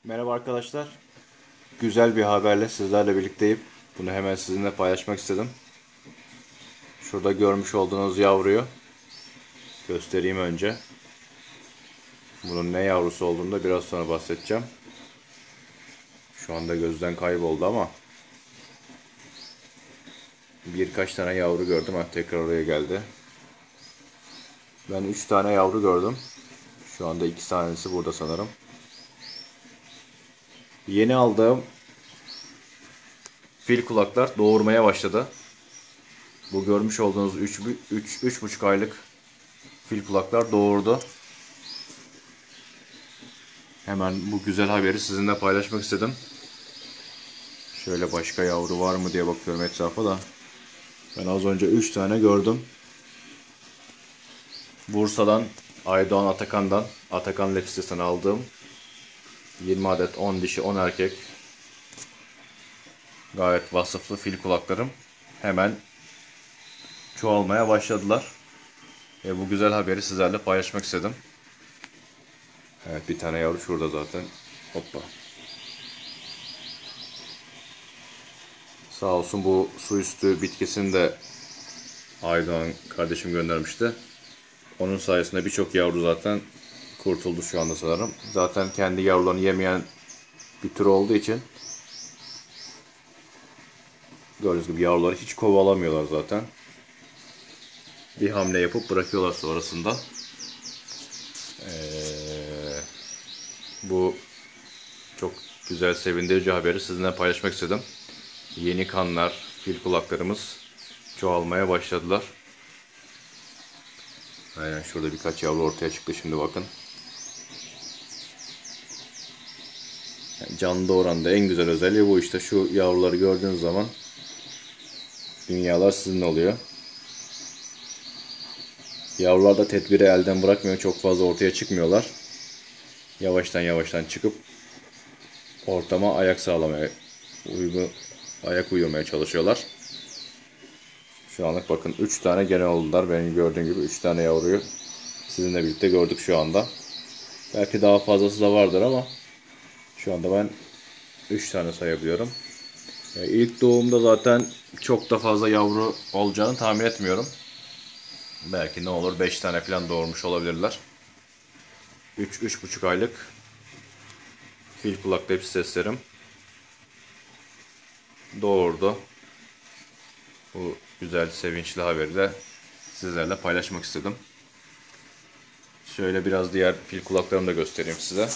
Merhaba arkadaşlar. Güzel bir haberle sizlerle birlikteyim. Bunu hemen sizinle paylaşmak istedim. Şurada görmüş olduğunuz yavruyu göstereyim önce. Bunun ne yavrusu olduğunu da biraz sonra bahsedeceğim. Şu anda gözden kayboldu ama birkaç tane yavru gördüm. Tekrar oraya geldi. Ben 3 tane yavru gördüm. Şu anda 2 tanesi burada sanırım. Yeni aldığım fil kulaklar doğurmaya başladı. Bu görmüş olduğunuz 3,5 aylık fil kulaklar doğurdu. Hemen bu güzel haberi sizinle paylaşmak istedim. Şöyle başka yavru var mı diye bakıyorum etrafa da. Ben az önce 3 tane gördüm. Bursa'dan Aydoğan Atakan'dan Atakan Lepsisi'nden aldığım 20 adet 10 dişi 10 erkek gayet vasıflı fil kulaklarım hemen çoğalmaya başladılar. Bu güzel haberi sizlerle paylaşmak istedim. Evet, bir tane yavru şurada zaten. Hoppa. Sağ olsun bu su üstü bitkisini de Aydoğan kardeşim göndermişti. Onun sayesinde birçok yavru zaten kurtuldu şu anda sanırım. Zaten kendi yavrularını yemeyen bir tür olduğu için gördüğünüz gibi yavruları hiç kovalamıyorlar zaten. Bir hamle yapıp bırakıyorlar sonrasında. Bu çok güzel, sevindirici haberi sizinle paylaşmak istedim. Yeni kanlar, fil kulaklarımız çoğalmaya başladılar. Aynen, şurada birkaç yavru ortaya çıktı şimdi bakın. Canlı oranda en güzel özelliği bu işte. Şu yavruları gördüğünüz zaman dünyalar sizin oluyor. Yavrular da tedbiri elden bırakmıyor. Çok fazla ortaya çıkmıyorlar. Yavaştan yavaştan çıkıp ortama ayak uydurmaya çalışıyorlar. Şu anlık bakın 3 tane gene oldular. Benim gördüğüm gibi 3 tane yavruyu sizinle birlikte gördük şu anda. Belki daha fazlası da vardır ama şu anda ben 3 tane sayabiliyorum. İlk doğumda zaten çok da fazla yavru olacağını tahmin etmiyorum. Belki ne olur 5 tane falan doğurmuş olabilirler. 3-3,5 aylık fil kulaklı hepsi seslerim doğurdu. Bu güzel, sevinçli haberi de sizlerle paylaşmak istedim. Şöyle biraz diğer fil kulaklarımı da göstereyim size.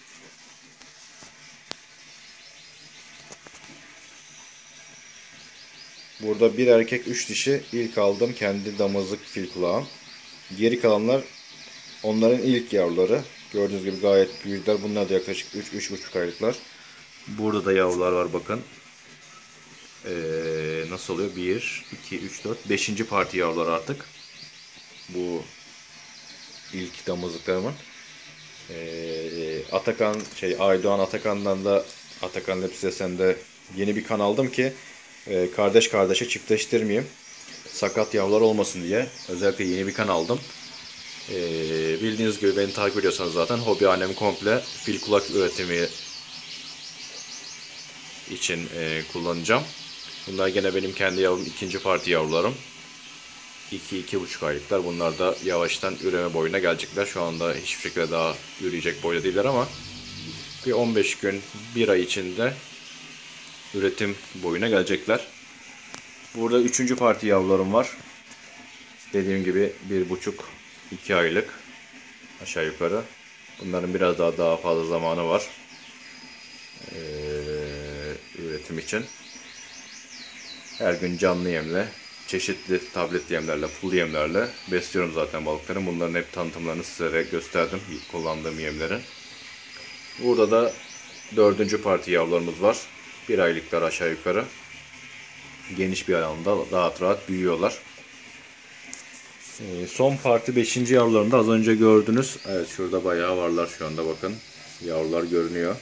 Burada bir erkek 3 dişi ilk aldığım kendi damızlık fil kulağım. Geri kalanlar onların ilk yavruları. Gördüğünüz gibi gayet büyükler. Bunlar da yaklaşık 3-3,5 aylıklar. Burada da yavrular var bakın. Nasıl oluyor? 1, 2, 3, 4, 5. parti yavrular artık. Bu ilk damızlıklarımın. Aydoğan Atakan'dan da Atakan Lepsisi'nden de yeni bir kan aldım ki kardeş kardeşe çiftleştirmeyeyim. Sakat yavrular olmasın diye. Özellikle yeni bir kan aldım. Bildiğiniz gibi beni takip ediyorsanız zaten hobihanem komple fil kulak üretimi için kullanacağım. Bunlar gene benim kendi yavrum, ikinci parti yavrularım. 2-2,5 aylıklar. Bunlar da yavaştan üreme boyuna gelecekler. Şu anda hiçbir şekilde daha üreyecek boyda değiller ama bir 15 gün, 1 ay içinde üretim boyuna gelecekler. Burada 3. parti yavrularım var. Dediğim gibi 1,5-2 aylık aşağı yukarı. Bunların biraz daha fazla zamanı var üretim için. Her gün canlı yemle, çeşitli tablet yemlerle, pul yemlerle besliyorum zaten balıkları. Bunların hep tanıtımlarını size gösterdim, kullandığım yemleri. Burada da 4. parti yavrularımız var. 1 aylıklar aşağı yukarı. Geniş bir alanda rahat rahat büyüyorlar. Son parti 5. yavrularını da az önce gördünüz. Evet, şurada bayağı varlar şu anda bakın. Yavrular görünüyor.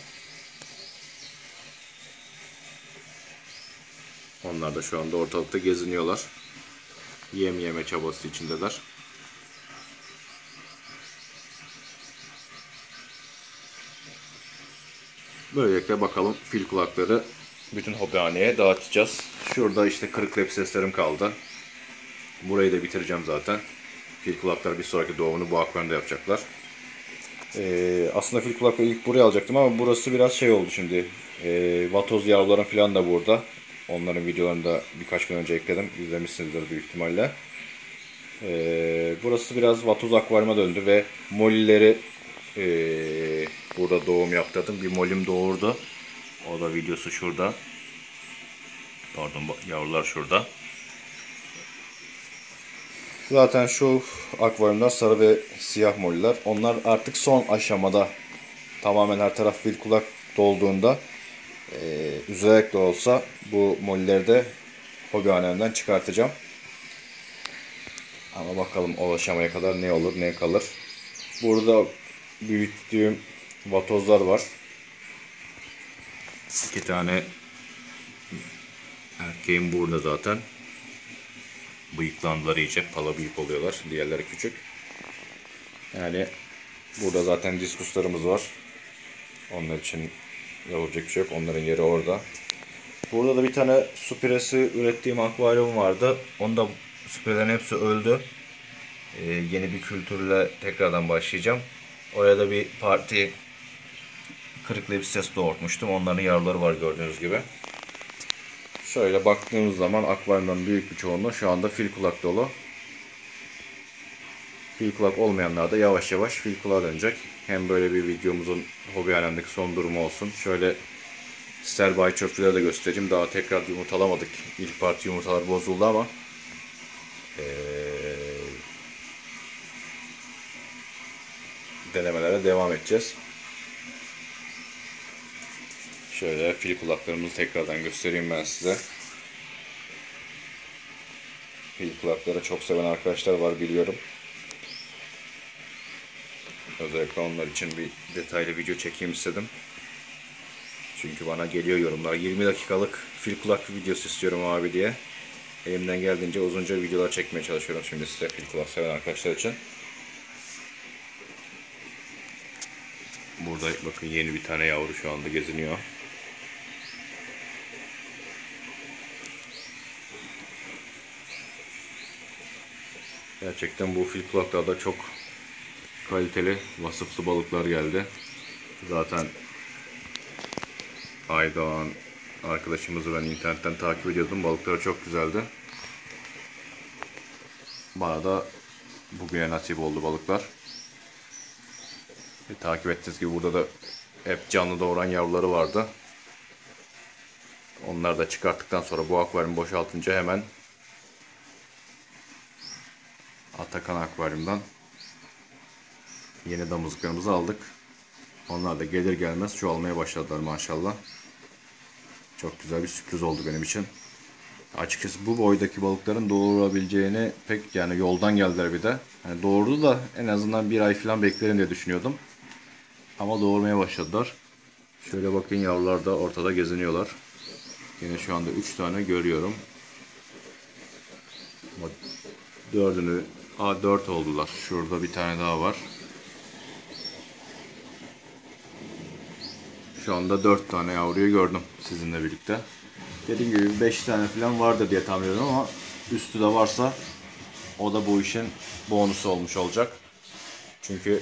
Onlar da şu anda ortalıkta geziniyorlar. Yem yeme çabası içindeler. Böylelikle bakalım fil kulakları bütün hobihaneye dağıtacağız. Şurada işte kırık lep seslerim kaldı. Burayı da bitireceğim zaten. Fil kulakları bir sonraki doğumunu bu akvaryumda yapacaklar. Aslında fil kulakları ilk buraya alacaktım ama burası biraz şey oldu şimdi. Vatoz yavrularım falan da burada. Onların videolarını da birkaç gün önce ekledim. İzlemişsinizdir büyük ihtimalle. Burası biraz vatoz akvaryuma döndü ve mollileri burada doğum yaptırdım. Bir molim doğurdu. O da videosu şurada. Pardon, yavrular şurada. Zaten şu akvaryumlar sarı ve siyah molliler. Onlar artık son aşamada. Tamamen her taraf fil kulak dolduğunda üzülerek de olsa bu mollileri de hobihanemden çıkartacağım. Ama bakalım o aşamaya kadar ne olur ne kalır. Burada büyüttüğüm vatozlar var. 2 tane erkeğim burada zaten. Bıyıklandılar iyice. Pala büyük oluyorlar. Diğerleri küçük. Yani burada zaten diskuslarımız var. Onlar için yapacak bir şey yok. Onların yeri orada. Burada da bir tane su piresi ürettiğim akvaryum vardı. Onda su pirelerin hepsi öldü. Yeni bir kültürle tekrardan başlayacağım. Oraya da bir parti kırıklı bir ses doğurtmuştum. Onların yavruları var gördüğünüz gibi. Şöyle baktığımız zaman akvaryumdan büyük bir çoğunluğu şu anda fil kulak dolu. Fil kulak olmayanlar da yavaş yavaş fil kulağa dönecek. Hem böyle bir videomuzun hobihanemdeki son durumu olsun. Şöyle sterbai çöpçüleri de göstereyim. Daha tekrar yumurtalamadık. İlk parti yumurtalar bozuldu ama denemelere devam edeceğiz. Şöyle fil kulaklarımızı tekrardan göstereyim ben size. Fil kulakları çok seven arkadaşlar var biliyorum. Özellikle onlar için bir detaylı video çekeyim istedim. Çünkü bana geliyor yorumlar. 20 dakikalık fil kulak videosu istiyorum abi diye. Elimden geldiğince uzunca videolar çekmeye çalışıyorum şimdi size fil kulak seven arkadaşlar için. Burada bakın yeni bir tane yavru şu anda geziniyor. Gerçekten bu fil kulaklarda çok kaliteli, vasıflı balıklar geldi. Zaten Aydoğan arkadaşımızı ben internetten takip ediyordum. Balıkları çok güzeldi. Bana da bugüne nasip oldu balıklar. Takip ettiğiniz gibi burada da hep canlı doğuran yavruları vardı. Onları da çıkarttıktan sonra bu akvaryumu boşaltınca hemen Atakan akvaryumdan yeni damızlıklarımızı aldık. Onlar da gelir gelmez çoğalmaya başladılar maşallah. Çok güzel bir sürpriz oldu benim için. Açıkçası bu boydaki balıkların doğurabileceğini pek yani yoldan geldiler bir de. Yani doğurdu da en azından bir ay falan beklerim diye düşünüyordum. Ama doğurmaya başladılar. Şöyle bakın yavrular da ortada geziniyorlar. Yine şu anda 3 tane görüyorum. Ama 4 oldular. Şurada bir tane daha var. Şu anda 4 tane yavruyu gördüm sizinle birlikte. Dediğim gibi 5 tane falan vardır diye tahmin ediyorum ama üstü de varsa o da bu işin bonusu olmuş olacak. Çünkü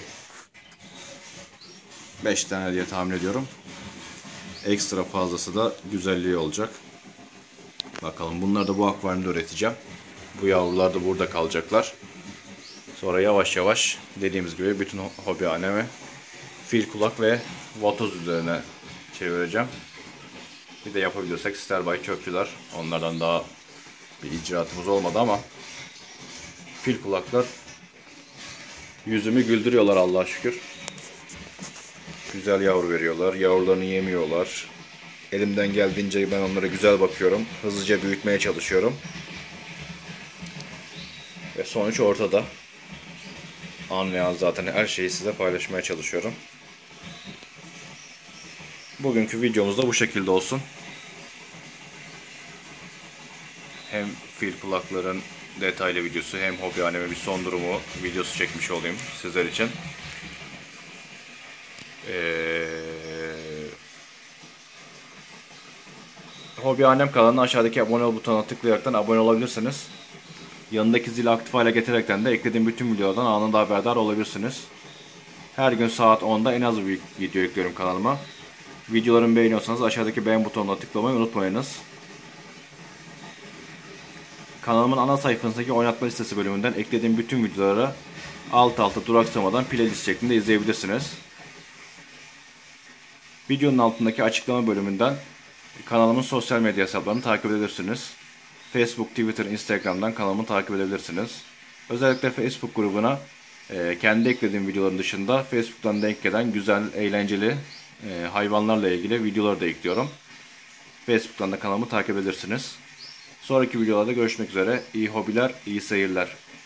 5 tane diye tahmin ediyorum. Ekstra fazlası da güzelliği olacak. Bakalım bunları da bu akvaryumda üreteceğim. Bu yavrular da burada kalacaklar. Sonra yavaş yavaş dediğimiz gibi bütün hobihanemi fil kulak ve vatoz üzerine çevireceğim. Bir de yapabiliyorsak sterbai çöpçüler. Onlardan daha bir icraatımız olmadı ama fil kulaklar yüzümü güldürüyorlar Allah'a şükür. Güzel yavru veriyorlar. Yavrularını yemiyorlar. Elimden geldiğince ben onlara güzel bakıyorum. Hızlıca büyütmeye çalışıyorum. Ve sonuç ortada. Anlayan zaten her şeyi size paylaşmaya çalışıyorum. Bugünkü videomuz da bu şekilde olsun. Hem fil kulakların detaylı videosu hem hobihaneme bir son durumu videosu çekmiş olayım sizler için. Hobihanem kanalına aşağıdaki abone ol butonuna tıklayarak abone olabilirsiniz. Yanındaki zili aktif hale getirerekten de eklediğim bütün videolardan anında haberdar olabilirsiniz. Her gün saat 10'da en az bir video yüklüyorum kanalıma. Videolarımı beğeniyorsanız aşağıdaki beğen butonuna tıklamayı unutmayınız. Kanalımın ana sayfasındaki oynatma listesi bölümünden eklediğim bütün videoları alt alta duraksamadan playlist şeklinde izleyebilirsiniz. Videonun altındaki açıklama bölümünden kanalımın sosyal medya hesaplarını takip edebilirsiniz. Facebook, Twitter, Instagram'dan kanalımı takip edebilirsiniz. Özellikle Facebook grubuna kendi eklediğim videoların dışında Facebook'tan denk gelen güzel, eğlenceli hayvanlarla ilgili videoları da ekliyorum. Facebook'tan da kanalımı takip edebilirsiniz. Sonraki videolarda görüşmek üzere. İyi hobiler, iyi seyirler.